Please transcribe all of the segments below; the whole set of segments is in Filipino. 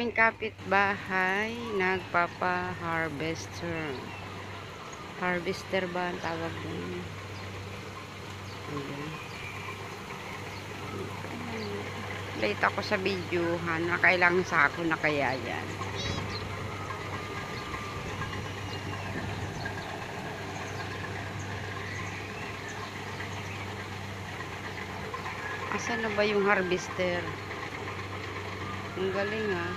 aming kapitbahay nagpapa-harvester. Harvester ba ang tawag doon? Ayan. Late ako sa videohan. Nakailang sako na kaya yan. Asan na ba yung harvester? Ang galing ah.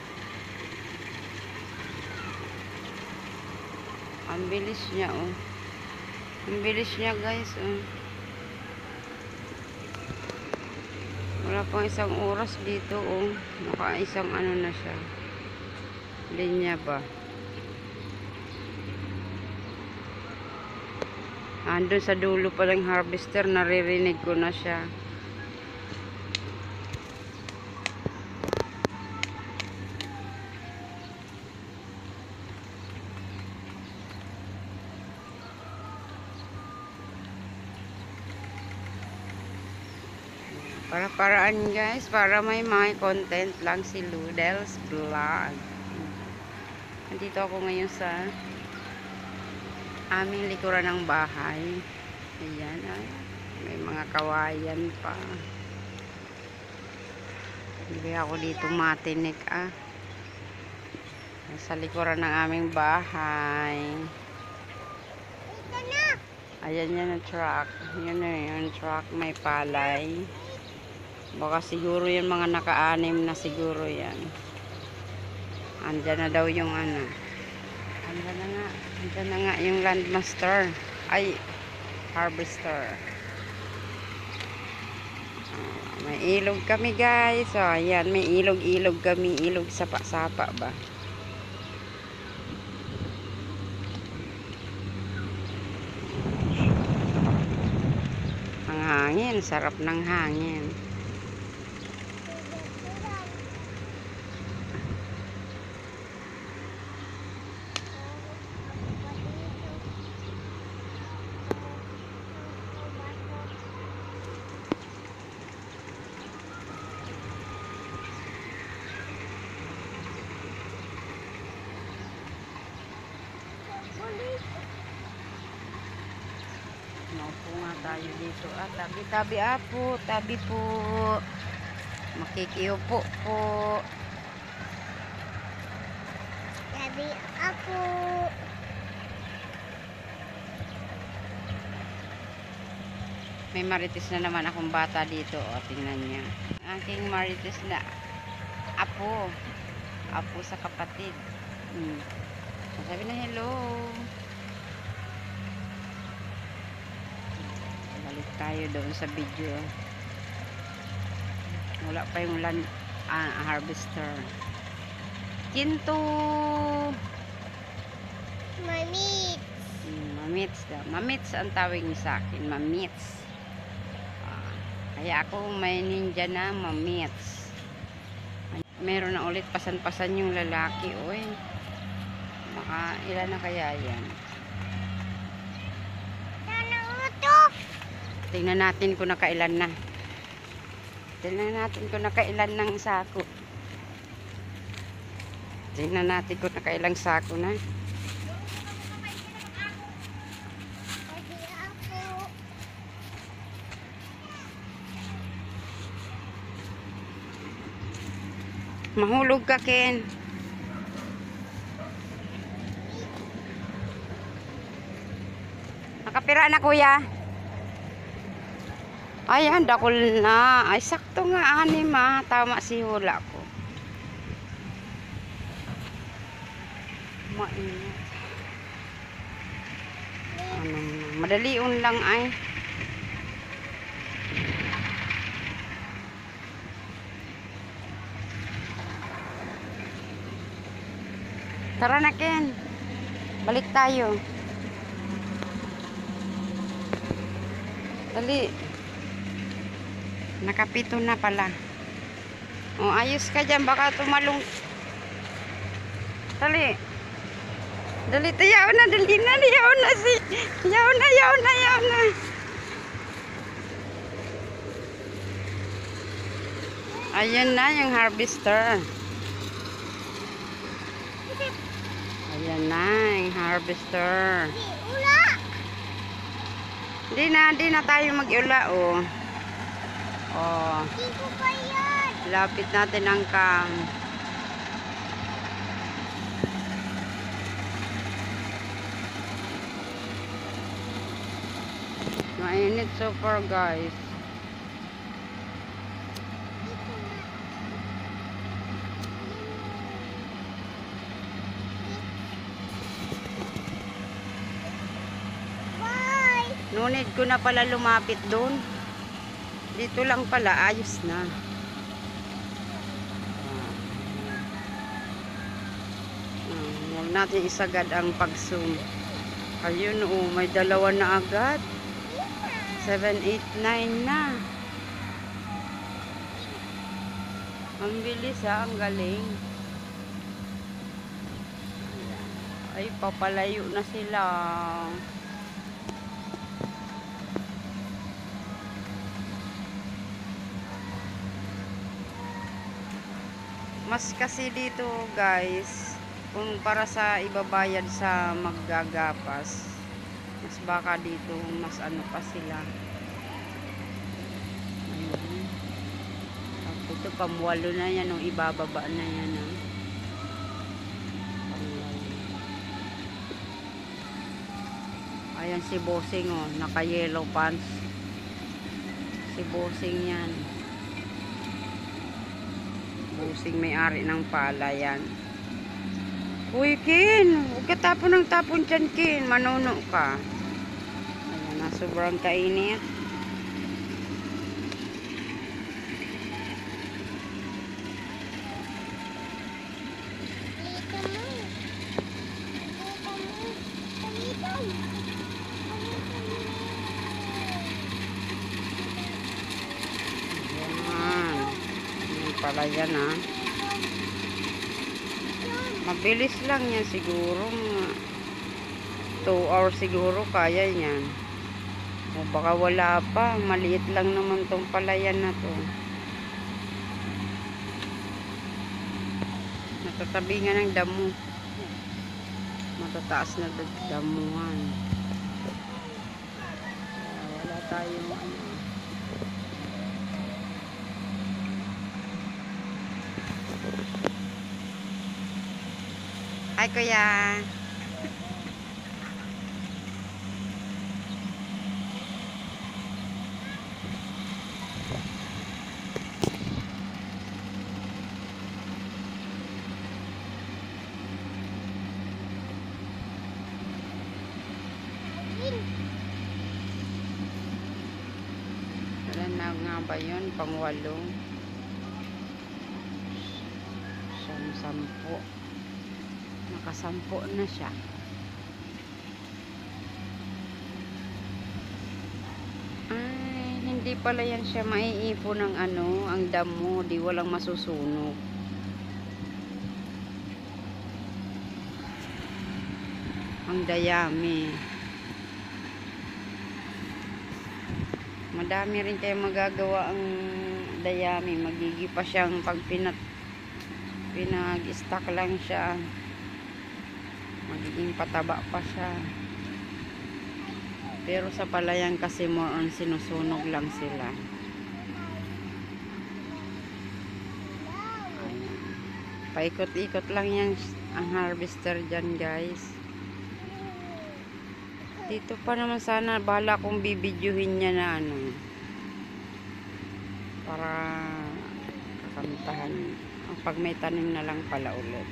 Ang bilis niya oh. Ang bilis niya guys oh. Wala pang isang oras dito oh. Naka isang ano na siya. Linya ba? Andun sa dulo palang harvester, naririnig ko na siya. Para-paraan guys, para may content lang si Ludel's Vlog. Nandito ako ngayon sa aming likuran ng bahay. Ayan, ay, may mga kawayan pa. Hindi ako dito matinik ah. Sa likuran ng aming bahay. Ayan yan ang truck. Yun na yung truck, may palay. Baka siguro yan mga naka-anim na siguro yan. Andyan na daw yung ano. Andyan na nga yung landmaster. Ay, harvester. May ilog kami guys. So, ayan, may ilog-ilog kami. Ilog sapa-sapa ba? Ang hangin, sarap ng hangin. Naupo nga tayo dito. Tabi-tabi po. Tabi po. Makikiupo po. Tabi ako. May marites na naman akong bata dito. O, tingnan niya. Aking marites na apo. Apo sa kapatid. Sabi na hello. Balik tayo doon sa video. Wala pa yung harvester. Kinto. Mamits. Mamits daw. Mamits ang tawag niya sa akin. Mamits. Kaya ako may ninja na mamits. Meron na ulit pasan-pasan yung lalaki. Uy. Baka ilan na kaya yan? Tingnan natin kung nakailan na. Tingnan natin kung nakailan ng sako. Tingnan natin kung nakailang sako na. Mahulog ka, Ken. Nakapira na, kuya. Ayan, dakol na. Ay, sakto nga, anim ah. Tama si hula ko. Mainit. Madaliun lang ay. Tara na, Ken. Balik tayo. Dali. Nakapito na pala. O, ayos ka dyan. Baka tumalong. Dali. Dali, tayaw na. Dali na. Yaw na si. Yaw na, yaw na, yaw na. Ayan na yung harvester. Yan na, yung harvester. Di ula. Di na tayo mag-ula, oh. Oh, Di ko pa yan. lapit natin ang cam. Mainit so far, guys. Bye. No need ko na pala lumapit doon. Dito lang pala, ayos na. Huwag natin isagad ang pag-zoom. Ayun, oh, may dalawa na agad. 7, 8, 9 na. Ang bilis, ha, ang galing. Ay, papalayo na sila. Mas kasi dito, guys, kung para sa ibabayad sa maggagapas, mas baka dito mas ano pa sila. Ayun. Tapos ito pamuwalo na yan, o ibababa na yan, ha. Ayan si Bossing, oh, naka yellow pants. Si Bossing yan. Bossing may-ari ng pala yan. Uy, Kin, huwag ka tapon ng tapon dyan, Kin. Manuno ka. Ayan na, sobrang kainit. Dito mo. Dito mo. Ayan. Ayan pala yan, ha. Mabilis lang yan siguro. 2 hours siguro kaya yan. O baka wala pa. Maliit lang naman tong palayan na to. Natatabi nga ng damo. Matataas na damuhan. Wala tayong ano. Hi, kuya. Wala na nga ba yun? Pang-8. Siyang 10. Nakasampo na siya. Ay, hindi pala yan siya maiipon ng ano, ang damo, di walang masusunog. Ang dayami. Madami rin kayo magagawa ang dayami. Magigi pa siyang pag pinag-stack lang siya. Magiging pataba pa siya. Pero sa palayan kasi more on sinusunog lang sila. Ayan. Paikot-ikot lang yan ang harvester dyan, guys. Dito pa naman sana, bahala kong bibidyohin niya na ano. Para kakantahan. Pag may tanim na lang pala ulit.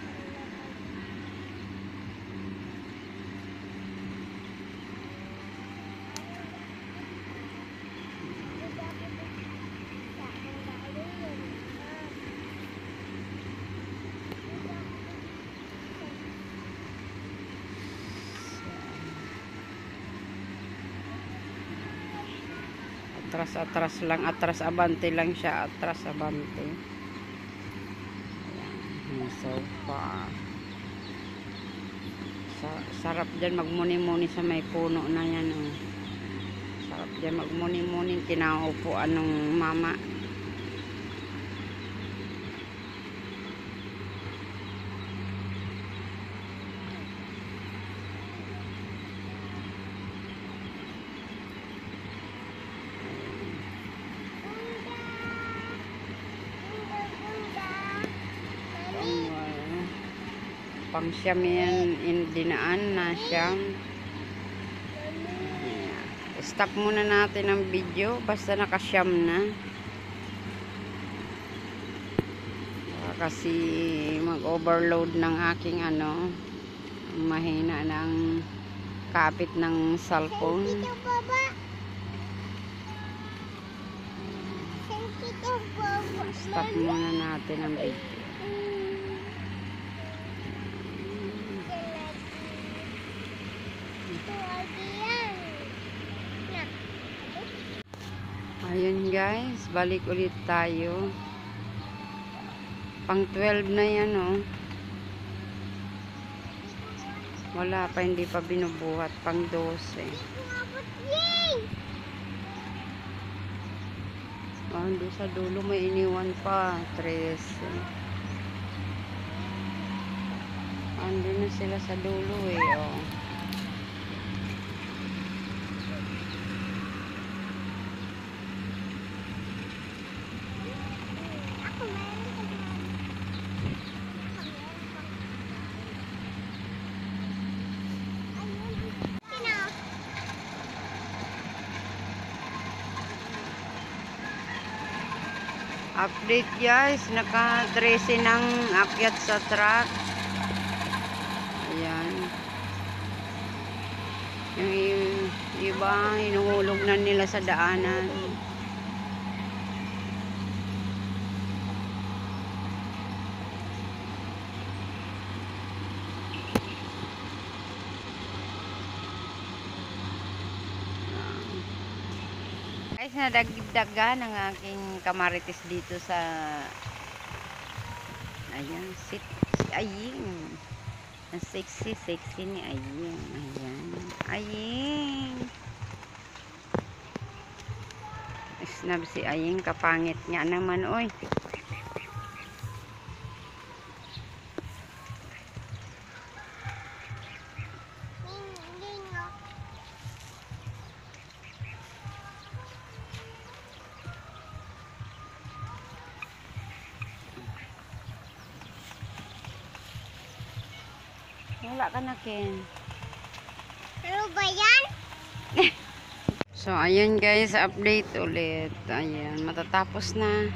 Atras lang, atras abante lang siya, atras abante. Ayan, so far. Sarap dyan magmuni-muni sa may puno na yan, oh. Sarap dyan magmuni-muni, kinaupuan ng mama. Pang siyam yan, dinaan na siyam. Stop muna natin ang video basta nakasyam na. Kasi mag-overload ng aking mahina ng kapit ng cellphone. Sensitive baba. Sensitive baba. Stop muna natin ang video. Ayun guys, balik ulit tayo. Pang 12 na yan, oh. Wala pa, hindi pa binubuhat. Pang 12. Doon sa dulo may iniwan pa. 13. Ando na sila sa dulo eh, oh. Update guys, naka-13 ng akyat sa truck. Ayan. Yung iba, inuhulog na nila sa daanan. Guys, nadagdagan ang aking kamarites dito sa ayan, si Aying. Ang sexy ni Aying. Ayan. Aying. Snab si Aying, kapangit nga naman, oy. Wala ka na, Ken. Ano ba yan? So, ayun guys, update ulit. Ayan, matatapos na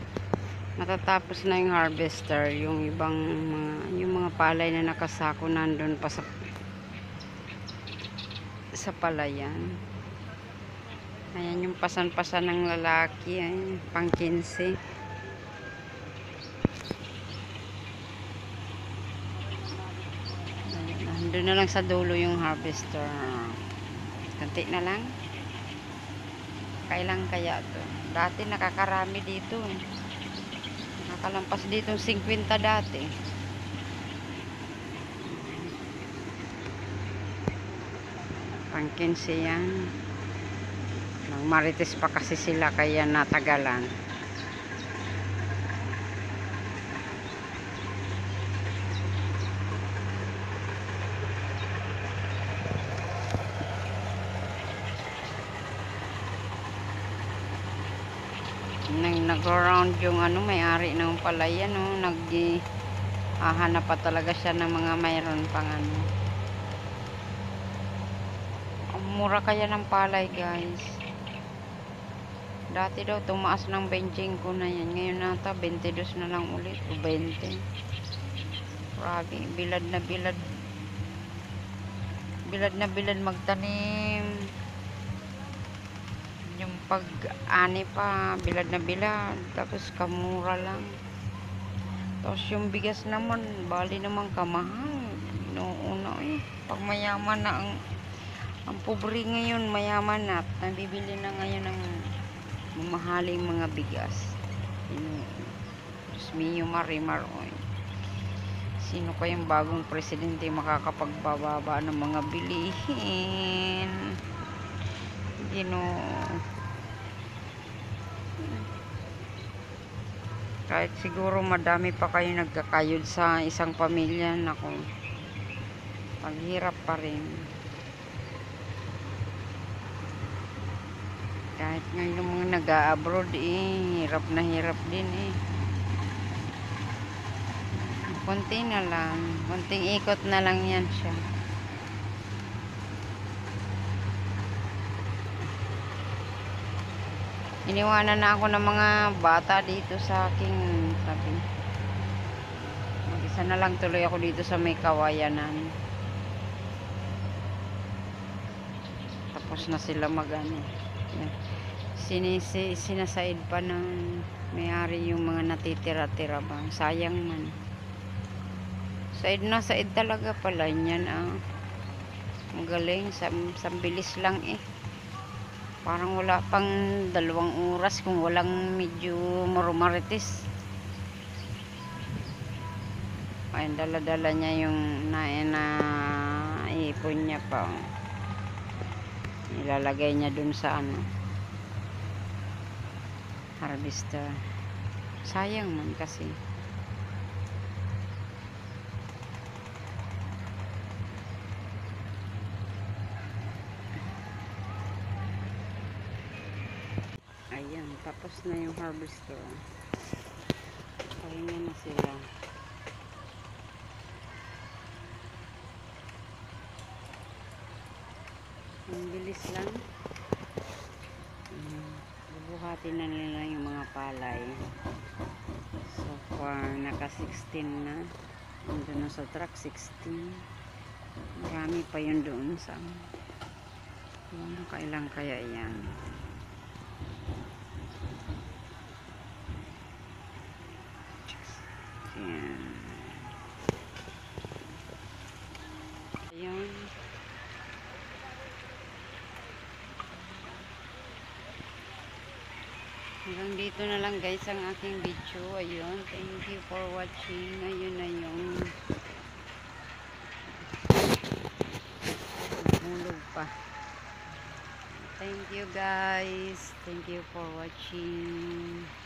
yung harvester. Yung ibang mga palay na nakasako nandun pa sa palayan. Ayan yung pasan-pasan ng lalaki. Ayan, pang 15. Doon na lang sa dulo yung harvester. Kanti na lang. Kailan kaya to? Dati nakakarami dito. Nakalampas dito 50 dati. Pang 15 yan. Nagmarites pa kasi sila kaya natagalan. Nag-round yung may-ari ng palayan, naghahanap pa talaga siya ng mga mayroon pang mura kaya ng palay guys. Dati daw tumaas ng 25 na yan, ngayon nata 22 na lang ulit o 20. Grabe, bilad na bilad magtanim. Yung pag-ani pa, bilad na bilad, tapos kamura lang. Tapos yung bigas naman, bali naman kamahal. Noona pag mayaman na ang pobre ngayon, mayaman na at nabibili na ngayon ng mamahaling mga bigas. Diyos mio, marimar, sino kayang bagong presidente makakapagbababa ng mga bilihin? Kahit siguro madami pa kayo nagkakayod sa isang pamilya, nako, paghirap pa rin. Kahit ngayon yung mga nag-a-abroad hirap na hirap din Konti na lang. Konting ikot na lang yan siya. Iniwanan na ako ng mga bata dito sa aking tabi. Mag-isa na lang tuloy ako dito sa may kawayanan. Tapos na sila mag-ano. Sinasaid pa ng may-ari yung mga natitira-tira ba. Sayang man. Said na said talaga pala yan. Ang galing. Sambilis lang eh. Parang wala pang 2 oras kung walang medyo marumaritis. Ay, dala-dala niya yung ipon niya pa. Ilalagay niya dun sa harvester. Sayang man kasi. Ayan, tapos na yung harvester. Pahinga na sila. Ang bilis lang. Bubuhatin na nila yung mga palay. So far, naka 16 na. Nandun na sa truck, 16. Marami pa yun doon sa kailang kaya yan. Ayan. Ayan. Hanggang dito na lang guys ang aking video. Ayun. Thank you for watching. Ayun na yung hulog pa. Thank you guys. Thank you for watching.